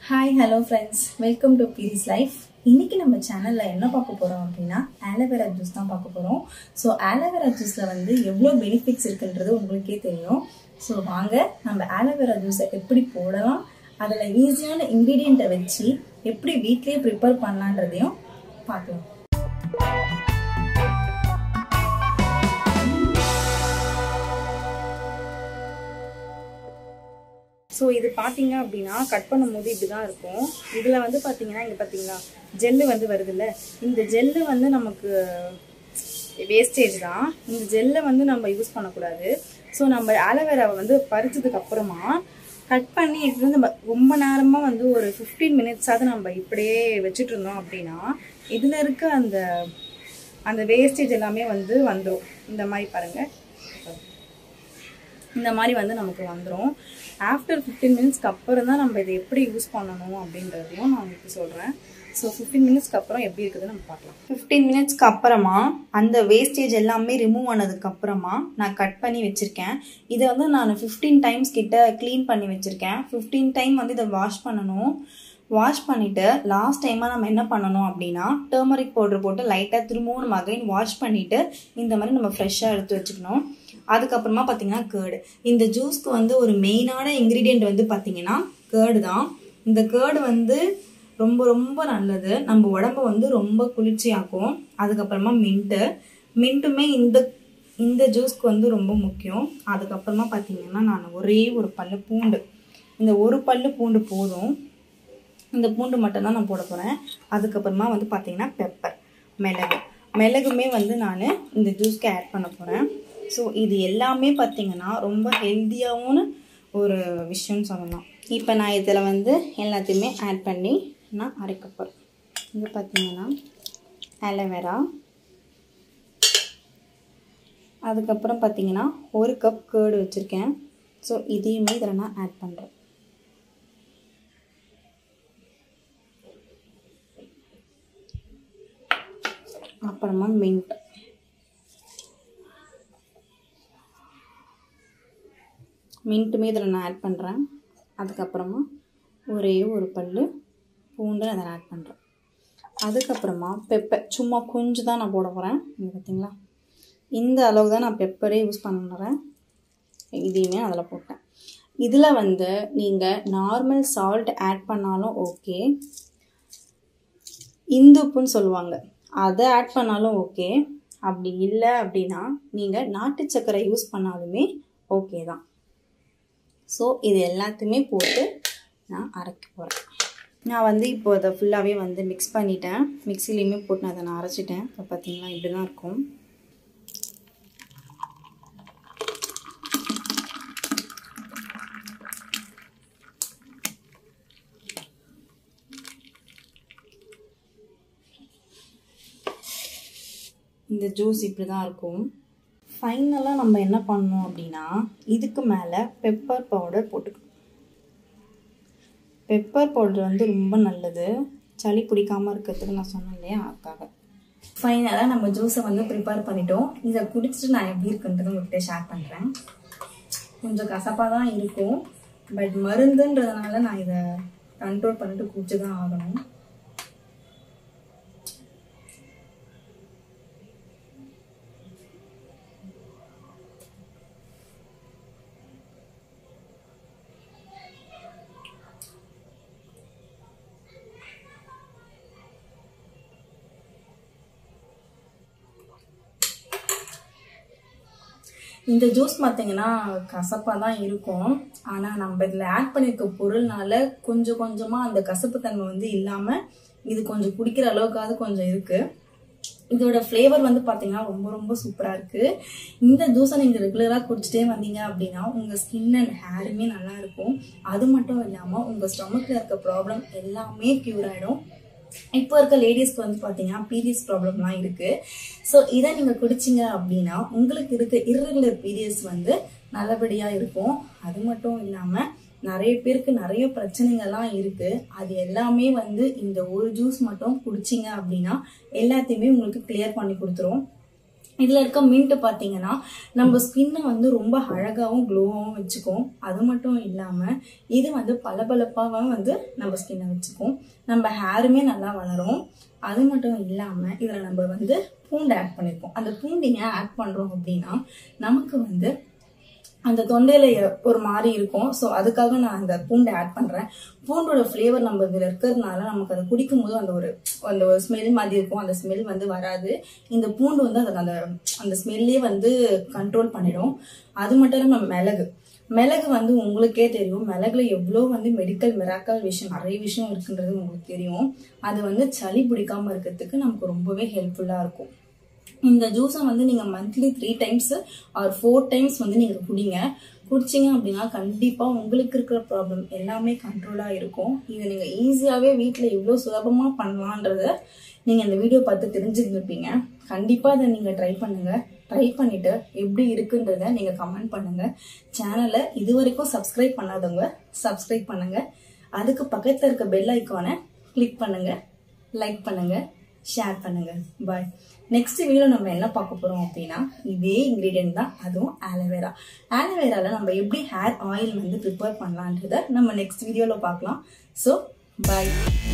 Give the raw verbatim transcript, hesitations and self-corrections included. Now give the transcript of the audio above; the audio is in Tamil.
Hi, hello friends. Welcome to Piri's Life. இன்னைக்கு நம்ம சேனல்ல என்ன பார்க்க போறோம் அப்படினா ஆலோவேரா ஜூஸ் தான் பார்க்க போறோம். சோ ஆலோவேரா ஜூஸ்ல வந்து எவ்வளவு பெனிஃபிட்ஸ் இருக்குன்றது உங்களுக்கே தெரியும். சோ வாங்க நம்ம ஆலோவேரா ஜூஸை எப்படி போடலாம், அதுல ஈஸியான இன்கிரிடியன்ட்டை வச்சு எப்படி வீட்லயே ப்ரிப்பேர் பண்ணலாம்ன்றதையும் பார்க்கலாம். ஸோ இது பார்த்தீங்க அப்படின்னா கட் பண்ணும்போது இப்படி தான் இருக்கும். இதில் வந்து பார்த்தீங்கன்னா இங்கே பார்த்தீங்களா ஜெல்லு வந்து வருதுல்ல, இந்த ஜெல்லு வந்து நமக்கு வேஸ்டேஜ் தான். இந்த ஜெல்லை வந்து நம்ம யூஸ் பண்ணக்கூடாது. ஸோ நம்ம ஆலோவேராவை வந்து பறிச்சதுக்கு அப்புறமா கட் பண்ணி எடுத்து நம்ம ரொம்ப நேரமாக வந்து ஒரு ஃபிஃப்டீன் மினிட்ஸாவது நம்ம இப்படியே வச்சுட்டு இருந்தோம் அப்படின்னா இதில் இருக்க அந்த அந்த வேஸ்டேஜ் எல்லாமே வந்து வந்துடும். இந்த மாதிரி பாருங்கள், இந்த மாதிரி வந்து நமக்கு வந்துடும். ஆஃப்டர் ஃபிஃப்டீன் மினிட்ஸ்க்கு அப்புறம் தான் நம்ம இதை எப்படி யூஸ் பண்ணணும் அப்படின்றதையும் நான் உங்களுக்கு சொல்கிறேன். ஸோ ஃபிஃப்டீன் மினிட்ஸ்க்கு அப்புறம் எப்படி இருக்குதுன்னு நம்ம பார்க்கலாம். ஃபிஃப்டீன் மினிட்ஸ்க்கு அப்புறமா அந்த வேஸ்டேஜ் எல்லாமே ரிமூவ் ஆனதுக்கு அப்புறமா நான் கட் பண்ணி வச்சுருக்கேன். இதை வந்து நான் ஃபிஃப்டீன் டைம்ஸ் கிட்ட க்ளீன் பண்ணி வச்சுருக்கேன். ஃபிஃப்டீன் டைம் வந்து இதை வாஷ் பண்ணணும். வாஷ் பண்ணிவிட்டு லாஸ்ட் டைமாக நம்ம என்ன பண்ணணும் அப்படின்னா டர்மரிக் பவுடர் போட்டு லைட்டாக திரும்பவும் நம்ம அகைன் வாஷ் பண்ணிவிட்டு இந்த மாதிரி நம்ம ஃப்ரெஷ்ஷாக எடுத்து வச்சுக்கணும். அதுக்கப்புறமா பார்த்தீங்கன்னா கேர்டு. இந்த ஜூஸ்க்கு வந்து ஒரு மெயினான இன்க்ரீடியன்ட் வந்து பார்த்தீங்கன்னா கேர்டு தான். இந்த கேர்டு வந்து ரொம்ப ரொம்ப நல்லது, நம்ம உடம்பு வந்து ரொம்ப குளிர்ச்சியாக்கும். அதுக்கப்புறமா மின்ட்டு மின்ட்டுமே இந்த இந்த ஜூஸ்க்கு வந்து ரொம்ப முக்கியம். அதுக்கப்புறமா பார்த்தீங்கன்னா நான் ஒரே ஒரு பல்லு பூண்டு, இந்த ஒரு பல்லு பூண்டு போதும். இந்த பூண்டு மட்டும்தான் நான் போட போகிறேன். அதுக்கப்புறமா வந்து பார்த்தீங்கன்னா பெப்பர், மிளகு மிளகுமே வந்து நான் இந்த ஜூஸ்க்கு ஆட் பண்ண போகிறேன். ஸோ இது எல்லாமே பார்த்தீங்கன்னா ரொம்ப ஹெல்த்தியாகவும் ஒரு விஷயம்னு சொல்லலாம். இப்போ நான் இதில் வந்து எல்லாத்தையுமே ஆட் பண்ணி நான் அரைக்க போகிறேன். இது பார்த்தீங்கன்னா ஆலோவேரா, அதுக்கப்புறம் பார்த்தீங்கன்னா ஒரு கப் கேர்டு வச்சுருக்கேன். ஸோ இதையுமே இதில் நான் ஆட் பண்ணுறேன். அப்புறமா மின்ட், மின்ட்டுமே இதில் நான் ஆட் பண்ணுறேன். அதுக்கப்புறமா ஒரே ஒரு பல் பூண்டு அதை ஆட் பண்ணுறேன். அதுக்கப்புறமா பெப்பர் சும்மா கொஞ்சம் தான் நான் போட போகிறேன். இங்கே பார்த்தீங்களா, இந்த அளவு தான் நான் பெப்பரே யூஸ் பண்ணுறேன். இதையுமே அதில் போட்டேன். இதில் வந்து நீங்கள் நார்மல் சால்ட் ஆட் பண்ணாலும் ஓகே, இந்துப்புன்னு சொல்லுவாங்க, அதை ஆட் பண்ணாலும் ஓகே. அப்படி இல்லை அப்படின்னா நீங்கள் நாட்டு சர்க்கரை யூஸ் பண்ணாலுமே ஓகே தான். ஸோ இது எல்லாத்தையுமே போட்டு நான் அரைக்க போகிறேன். நான் வந்து இப்போ அதை ஃபுல்லாகவே வந்து மிக்ஸ் பண்ணிட்டேன். மிக்சிலையுமே போட்டு நான் அதை நான் அரைச்சிட்டேன். இப்போ பார்த்தீங்கன்னா இப்படி தான் இருக்கும். இந்த ஜூஸ் இப்படி தான் இருக்கும். ஃபைனலாக நம்ம என்ன பண்ணணும் அப்படின்னா இதுக்கு மேலே பெப்பர் பவுடர் போட்டுக்கணும். பெப்பர் பவுடர் வந்து ரொம்ப நல்லது, சளி பிடிக்காமல் இருக்கிறதுக்கு நான் சொன்னேன் இல்லையா, அதுக்காக. ஃபைனலாக நம்ம ஜூஸை வந்து ப்ரிப்பேர் பண்ணிட்டோம். இதை குடிச்சிட்டு நான் எப்படி இருக்குன்றது உங்கள்கிட்ட ஷேர் பண்ணுறேன். கொஞ்சம் கசப்பாக தான் இருக்கும், பட் மருந்துன்றதுனால நான் இதை கண்ட்ரோல் பண்ணிட்டு குடிச்சு தான் ஆகணும். இந்த ஜூஸ் பார்த்தீங்கன்னா கசப்பாக தான் இருக்கும், ஆனால் நம்ம இதில் ஆட் பண்ணியிருக்க பொருள்னால கொஞ்சம் கொஞ்சமாக அந்த கசப்பு தன்மை வந்து இல்லாமல் இது கொஞ்சம் குடிக்கிற அளவுக்காவது கொஞ்சம் இருக்குது. இதோட ஃப்ளேவர் வந்து பார்த்தீங்கன்னா ரொம்ப ரொம்ப சூப்பராக இருக்குது. இந்த ஜூஸை நீங்கள் ரெகுலராக குடிச்சிட்டே வந்தீங்க அப்படின்னா உங்கள் ஸ்கின் அண்ட் ஹேருமே நல்லா இருக்கும். அது மட்டும் இல்லாமல் உங்கள் ஸ்டொமக்கில் இருக்க ப்ராப்ளம் எல்லாமே க்யூர் ஆகிடும். இப்போ இருக்க லேடிஸ்க்கு வந்து பார்த்தீங்கன்னா பீரியட்ஸ் ப்ராப்ளம்லாம் இருக்குது. ஸோ இதை நீங்கள் குடிச்சிங்க அப்படின்னா உங்களுக்கு இருக்க இர்ரெகுலர் பீரியட்ஸ் வந்து நல்லபடியாக இருக்கும். அது மட்டும் இல்லாமல் நிறைய பேருக்கு நிறைய பிரச்சனைகள்லாம் இருக்குது. அது எல்லாமே வந்து இந்த ஒரு ஜூஸ் மட்டும் குடிச்சிங்க அப்படின்னா எல்லாத்தையுமே உங்களுக்கு கிளியர் பண்ணி கொடுத்துரும். இதில் இருக்க மின்ட் பார்த்தீங்கன்னா நம்ம ஸ்கின்னை வந்து ரொம்ப அழகாகவும் க்ளோவாகவும் வச்சுக்கும். அது மட்டும் இல்லாமல் இது வந்து பளபளப்பாகவும் வந்து நம்ம ஸ்கின்னை வச்சுக்கும். நம்ம ஹேருமே நல்லா வளரும். அது மட்டும் இல்லாமல் இதில் நம்ம வந்து பூண்டு ஆட் பண்ணியிருக்கோம். அந்த பூண்டு ஏன் ஆட் பண்ணுறோம் அப்படின்னா நமக்கு வந்து அந்த தொண்டையில ஒரு மாதிரி இருக்கும். ஸோ அதுக்காக நான் அந்த பூண்டை ஆட் பண்றேன். பூண்டோட ஃப்ளேவர் நம்ம இதில் இருக்கிறதுனால நமக்கு அதை குடிக்கும் போது அந்த ஒரு அந்த ஒரு ஸ்மெல் மாதிரி இருக்கும். அந்த ஸ்மெல் வந்து வராது. இந்த பூண்டு வந்து அதை அந்த அந்த ஸ்மெல்லே வந்து கண்ட்ரோல் பண்ணிடும். அது மட்டும் இல்லாமல் நம்ம மிளகு மிளகு வந்து உங்களுக்கே தெரியும். மிளகுல எவ்வளோ வந்து மெடிக்கல் மிராக்கல் விஷயம் நிறைய விஷயம் இருக்குன்றது உங்களுக்கு தெரியும். அது வந்து சளி பிடிக்காம இருக்கிறதுக்கு நமக்கு ரொம்பவே ஹெல்ப்ஃபுல்லா இருக்கும். இந்த ஜூஸை வந்து நீங்கள் monthly three times or four times வந்து நீங்கள் குடிங்க. குடிச்சிங்க அப்படின்னா கண்டிப்பாக உங்களுக்கு இருக்கிற ப்ராப்ளம் எல்லாமே கண்ட்ரோலாக இருக்கும். இதை நீங்கள் ஈஸியாகவே வீட்டில் எவ்வளோ சுலபமாக பண்ணலான்றத நீங்கள் இந்த வீடியோ பார்த்து தெரிஞ்சுருந்துருப்பீங்க. கண்டிப்பாக அதை நீங்கள் ட்ரை பண்ணுங்கள். ட்ரை பண்ணிவிட்டு எப்படி இருக்குன்றத நீங்கள் கமெண்ட் பண்ணுங்கள். சேனலை இது வரைக்கும் சப்ஸ்கிரைப் பண்ணாதவங்க சப்ஸ்கிரைப் பண்ணுங்கள். அதுக்கு பக்கத்தில் இருக்க பெல் ஐக்கானை கிளிக் பண்ணுங்கள், லைக் பண்ணுங்கள், ஷேர் பண்ணுங்கள். பாய். நெக்ஸ்ட் வீடியோ நம்ம என்ன பார்க்க போறோம் அப்படின்னா இதே இன்கிரீடியன்ட் தான், அதுவும் ஆலோவேரா. ஆலோவேரால நம்ம எப்படி ஹேர் ஆயில் வந்து ப்ரிப்பேர் பண்ணலான்றத நம்ம நெக்ஸ்ட் வீடியோல பார்க்கலாம். ஸோ பாய்.